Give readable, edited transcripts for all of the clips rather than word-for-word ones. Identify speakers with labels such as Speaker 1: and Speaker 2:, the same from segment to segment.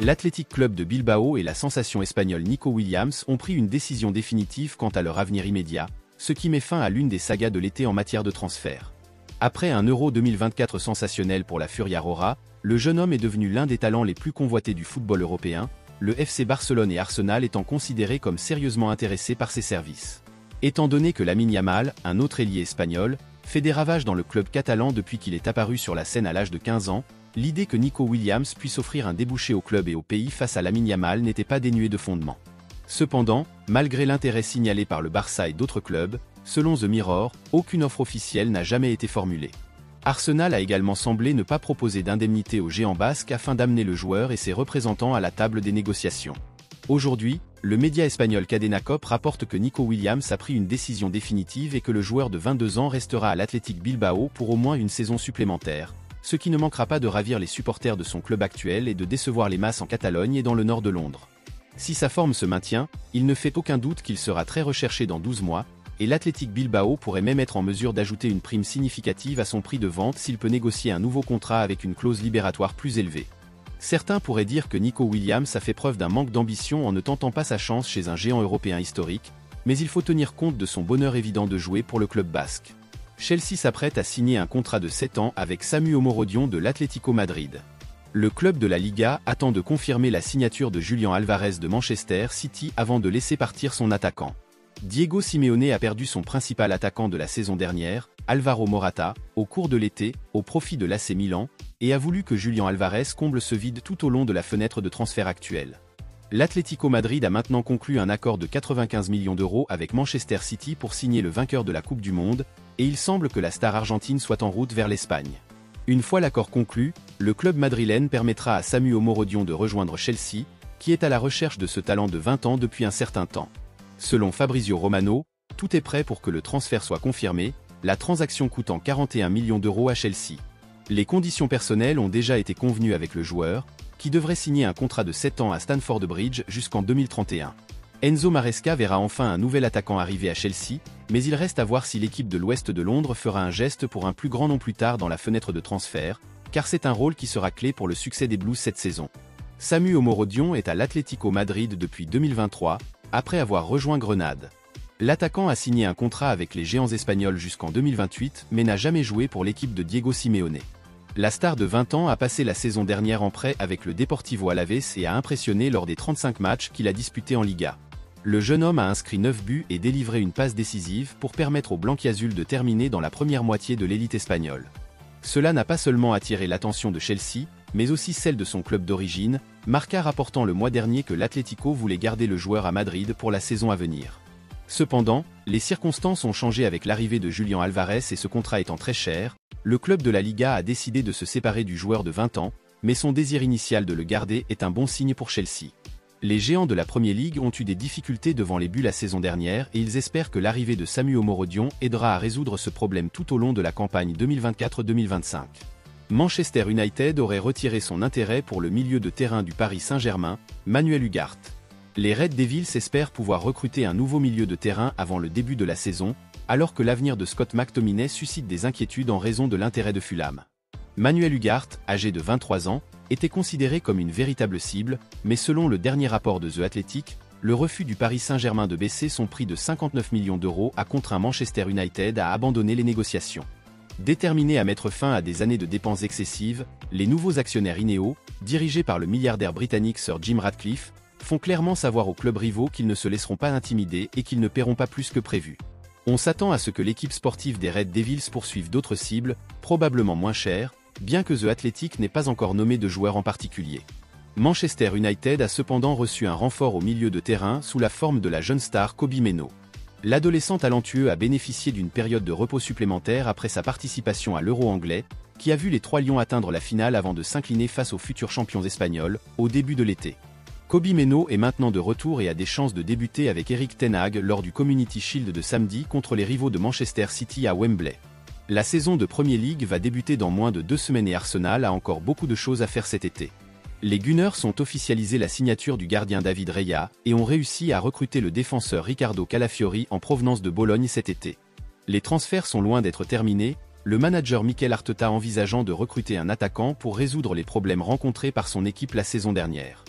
Speaker 1: l'Athletic Club de Bilbao et la sensation espagnole Nico Williams ont pris une décision définitive quant à leur avenir immédiat, ce qui met fin à l'une des sagas de l'été en matière de transfert. Après un Euro 2024 sensationnel pour la Furia Rora, le jeune homme est devenu l'un des talents les plus convoités du football européen, le FC Barcelone et Arsenal étant considérés comme sérieusement intéressés par ses services. Étant donné que Lamine Yamal, un autre ailier espagnol, fait des ravages dans le club catalan depuis qu'il est apparu sur la scène à l'âge de 15 ans, l'idée que Nico Williams puisse offrir un débouché au club et au pays face à Lamine Yamal n'était pas dénuée de fondement. Cependant, malgré l'intérêt signalé par le Barça et d'autres clubs, selon The Mirror, aucune offre officielle n'a jamais été formulée. Arsenal a également semblé ne pas proposer d'indemnité au géant basque afin d'amener le joueur et ses représentants à la table des négociations. Aujourd'hui, le média espagnol Cadena Cop rapporte que Nico Williams a pris une décision définitive et que le joueur de 22 ans restera à l'Athletic Bilbao pour au moins une saison supplémentaire, ce qui ne manquera pas de ravir les supporters de son club actuel et de décevoir les masses en Catalogne et dans le nord de Londres. Si sa forme se maintient, il ne fait aucun doute qu'il sera très recherché dans 12 mois, et l'Athletic Bilbao pourrait même être en mesure d'ajouter une prime significative à son prix de vente s'il peut négocier un nouveau contrat avec une clause libératoire plus élevée. Certains pourraient dire que Nico Williams a fait preuve d'un manque d'ambition en ne tentant pas sa chance chez un géant européen historique, mais il faut tenir compte de son bonheur évident de jouer pour le club basque. Chelsea s'apprête à signer un contrat de 7 ans avec Samu Omorodion de l'Atlético Madrid. Le club de la Liga attend de confirmer la signature de Julián Alvarez de Manchester City avant de laisser partir son attaquant. Diego Simeone a perdu son principal attaquant de la saison dernière, Alvaro Morata, au cours de l'été, au profit de l'AC Milan, et a voulu que Julián Alvarez comble ce vide tout au long de la fenêtre de transfert actuelle. L'Atlético Madrid a maintenant conclu un accord de 95 millions d'euros avec Manchester City pour signer le vainqueur de la Coupe du Monde, et il semble que la star argentine soit en route vers l'Espagne. Une fois l'accord conclu, le club madrilène permettra à Samu Omorodion de rejoindre Chelsea, qui est à la recherche de ce talent de 20 ans depuis un certain temps. Selon Fabrizio Romano, tout est prêt pour que le transfert soit confirmé, la transaction coûtant 41 millions d'euros à Chelsea. Les conditions personnelles ont déjà été convenues avec le joueur, qui devrait signer un contrat de 7 ans à Stamford Bridge jusqu'en 2031. Enzo Maresca verra enfin un nouvel attaquant arriver à Chelsea, mais il reste à voir si l'équipe de l'Ouest de Londres fera un geste pour un plus grand nom plus tard dans la fenêtre de transfert, car c'est un rôle qui sera clé pour le succès des Blues cette saison. Samu Omorodion est à l'Atlético Madrid depuis 2023, après avoir rejoint Grenade. L'attaquant a signé un contrat avec les géants espagnols jusqu'en 2028, mais n'a jamais joué pour l'équipe de Diego Simeone. La star de 20 ans a passé la saison dernière en prêt avec le Deportivo Alavés et a impressionné lors des 35 matchs qu'il a disputés en Liga. Le jeune homme a inscrit 9 buts et délivré une passe décisive pour permettre aux Blanquiazules de terminer dans la première moitié de l'élite espagnole. Cela n'a pas seulement attiré l'attention de Chelsea, mais aussi celle de son club d'origine, Marca rapportant le mois dernier que l'Atlético voulait garder le joueur à Madrid pour la saison à venir. Cependant, les circonstances ont changé avec l'arrivée de Julián Alvarez et ce contrat étant très cher, le club de la Liga a décidé de se séparer du joueur de 20 ans, mais son désir initial de le garder est un bon signe pour Chelsea. Les géants de la Premier League ont eu des difficultés devant les buts la saison dernière et ils espèrent que l'arrivée de Samu Omorodion aidera à résoudre ce problème tout au long de la campagne 2024-2025. Manchester United aurait retiré son intérêt pour le milieu de terrain du Paris Saint-Germain, Manuel Ugarte. Les Red Devils espèrent pouvoir recruter un nouveau milieu de terrain avant le début de la saison, alors que l'avenir de Scott McTominay suscite des inquiétudes en raison de l'intérêt de Fulham. Manuel Ugarte, âgé de 23 ans, était considéré comme une véritable cible, mais selon le dernier rapport de The Athletic, le refus du Paris Saint-Germain de baisser son prix de 59 millions d'euros a contraint Manchester United à abandonner les négociations. Déterminés à mettre fin à des années de dépenses excessives, les nouveaux actionnaires Ineos, dirigés par le milliardaire britannique Sir Jim Ratcliffe, font clairement savoir aux clubs rivaux qu'ils ne se laisseront pas intimider et qu'ils ne paieront pas plus que prévu. On s'attend à ce que l'équipe sportive des Red Devils poursuive d'autres cibles, probablement moins chères, bien que The Athletic n'ait pas encore nommé de joueur en particulier. Manchester United a cependant reçu un renfort au milieu de terrain sous la forme de la jeune star Kobe Mainoo. L'adolescent talentueux a bénéficié d'une période de repos supplémentaire après sa participation à l'Euro anglais, qui a vu les Trois Lions atteindre la finale avant de s'incliner face aux futurs champions espagnols, au début de l'été. Kobe Mainoo est maintenant de retour et a des chances de débuter avec Erik ten Hag lors du Community Shield de samedi contre les rivaux de Manchester City à Wembley. La saison de Premier League va débuter dans moins de 2 semaines et Arsenal a encore beaucoup de choses à faire cet été. Les Gunners ont officialisé la signature du gardien David Raya et ont réussi à recruter le défenseur Riccardo Calafiori en provenance de Bologne cet été. Les transferts sont loin d'être terminés, le manager Mikel Arteta envisageant de recruter un attaquant pour résoudre les problèmes rencontrés par son équipe la saison dernière.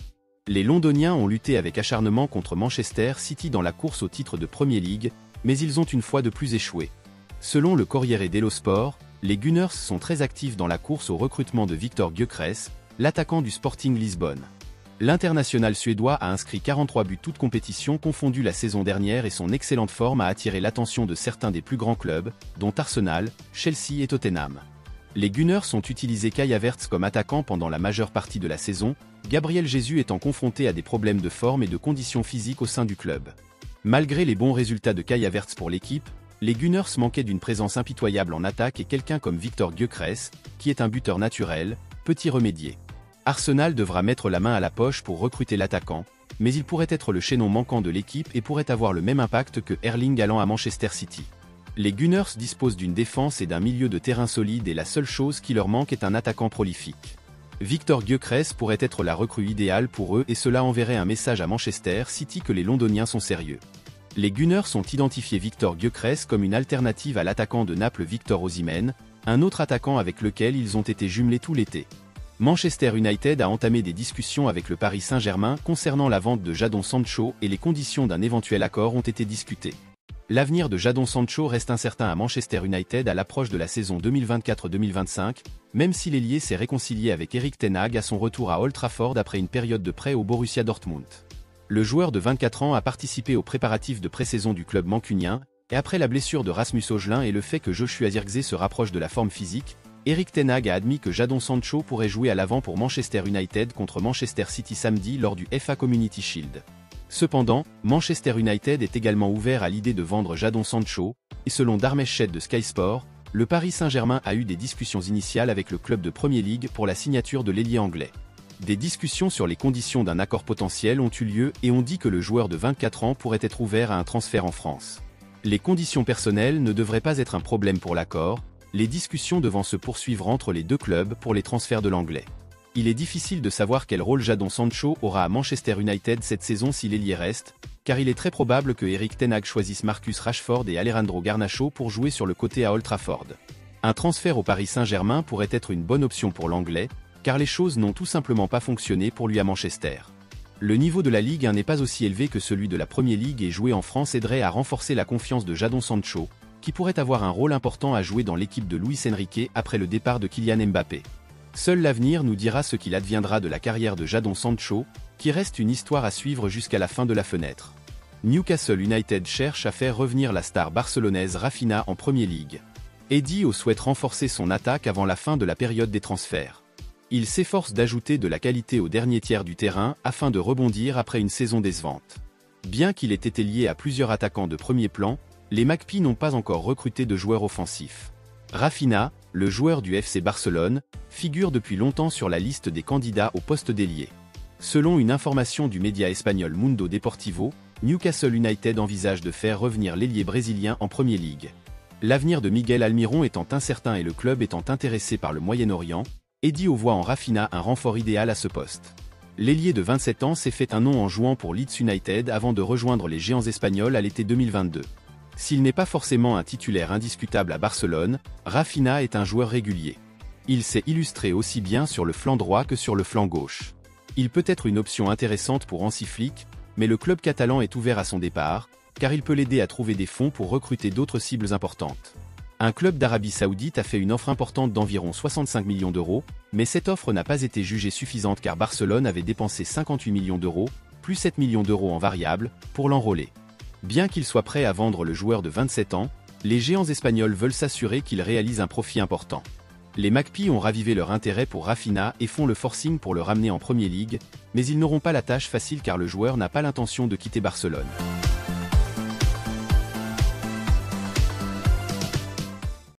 Speaker 1: Les Londoniens ont lutté avec acharnement contre Manchester City dans la course au titre de Premier League, mais ils ont une fois de plus échoué. Selon le Corriere dello Sport, les Gunners sont très actifs dans la course au recrutement de Viktor Gyökeres, l'attaquant du Sporting Lisbonne. L'international suédois a inscrit 43 buts toutes compétitions confondues la saison dernière et son excellente forme a attiré l'attention de certains des plus grands clubs, dont Arsenal, Chelsea et Tottenham. Les Gunners ont utilisé Kai Havertz comme attaquant pendant la majeure partie de la saison, Gabriel Jesus étant confronté à des problèmes de forme et de conditions physiques au sein du club. Malgré les bons résultats de Kai Havertz pour l'équipe, les Gunners manquaient d'une présence impitoyable en attaque et quelqu'un comme Viktor Gyökeres, qui est un buteur naturel, peut y remédier. Arsenal devra mettre la main à la poche pour recruter l'attaquant, mais il pourrait être le chaînon manquant de l'équipe et pourrait avoir le même impact que Erling allant à Manchester City. Les Gunners disposent d'une défense et d'un milieu de terrain solide et la seule chose qui leur manque est un attaquant prolifique. Viktor Gyökeres pourrait être la recrue idéale pour eux et cela enverrait un message à Manchester City que les Londoniens sont sérieux. Les Gunners ont identifié Viktor Gyökeres comme une alternative à l'attaquant de Naples Victor Osimhen, un autre attaquant avec lequel ils ont été jumelés tout l'été. Manchester United a entamé des discussions avec le Paris Saint-Germain concernant la vente de Jadon Sancho et les conditions d'un éventuel accord ont été discutées. L'avenir de Jadon Sancho reste incertain à Manchester United à l'approche de la saison 2024-2025, même si l'ailier s'est réconcilié avec Erik ten Hag à son retour à Old Trafford après une période de prêt au Borussia Dortmund. Le joueur de 24 ans a participé aux préparatifs de pré-saison du club mancunien, et après la blessure de Rasmus Højlund et le fait que Joshua Zirkzee se rapproche de la forme physique, Erik ten Hag a admis que Jadon Sancho pourrait jouer à l'avant pour Manchester United contre Manchester City samedi lors du FA Community Shield. Cependant, Manchester United est également ouvert à l'idée de vendre Jadon Sancho, et selon Dharmesh Sheth de Sky Sport, le Paris Saint-Germain a eu des discussions initiales avec le club de Premier League pour la signature de l'ailier anglais. Des discussions sur les conditions d'un accord potentiel ont eu lieu et on dit que le joueur de 24 ans pourrait être ouvert à un transfert en France. Les conditions personnelles ne devraient pas être un problème pour l'accord, les discussions devant se poursuivre entre les deux clubs pour les transferts de l'anglais. Il est difficile de savoir quel rôle Jadon Sancho aura à Manchester United cette saison si l'ailier reste, car il est très probable que Erik ten Hag choisisse Marcus Rashford et Alejandro Garnacho pour jouer sur le côté à Old Trafford. Un transfert au Paris Saint-Germain pourrait être une bonne option pour l'anglais, car les choses n'ont tout simplement pas fonctionné pour lui à Manchester. Le niveau de la Ligue 1 n'est pas aussi élevé que celui de la Premier League et jouer en France aiderait à renforcer la confiance de Jadon Sancho, qui pourrait avoir un rôle important à jouer dans l'équipe de Luis Enrique après le départ de Kylian Mbappé. Seul l'avenir nous dira ce qu'il adviendra de la carrière de Jadon Sancho, qui reste une histoire à suivre jusqu'à la fin de la fenêtre. Newcastle United cherche à faire revenir la star barcelonaise Raphinha en Premier League. Eddie Howe souhaite renforcer son attaque avant la fin de la période des transferts. Il s'efforce d'ajouter de la qualité au dernier tiers du terrain afin de rebondir après une saison décevante. Bien qu'il ait été lié à plusieurs attaquants de premier plan, les Magpies n'ont pas encore recruté de joueurs offensifs. Raphinha, le joueur du FC Barcelone, figure depuis longtemps sur la liste des candidats au poste d'ailier. Selon une information du média espagnol Mundo Deportivo, Newcastle United envisage de faire revenir l'ailier brésilien en Premier League. L'avenir de Miguel Almiron étant incertain et le club étant intéressé par le Moyen-Orient, Eddie Howe voit en Raphinha un renfort idéal à ce poste. L'ailier de 27 ans s'est fait un nom en jouant pour Leeds United avant de rejoindre les géants espagnols à l'été 2022. S'il n'est pas forcément un titulaire indiscutable à Barcelone, Raphinha est un joueur régulier. Il s'est illustré aussi bien sur le flanc droit que sur le flanc gauche. Il peut être une option intéressante pour Hansi Flick, mais le club catalan est ouvert à son départ, car il peut l'aider à trouver des fonds pour recruter d'autres cibles importantes. Un club d'Arabie Saoudite a fait une offre importante d'environ 65 millions d'euros, mais cette offre n'a pas été jugée suffisante car Barcelone avait dépensé 58 millions d'euros, plus 7 millions d'euros en variables, pour l'enrôler. Bien qu'il soit prêt à vendre le joueur de 27 ans, les géants espagnols veulent s'assurer qu'il réalise un profit important. Les Magpies ont ravivé leur intérêt pour Raphinha et font le forcing pour le ramener en Premier League, mais ils n'auront pas la tâche facile car le joueur n'a pas l'intention de quitter Barcelone.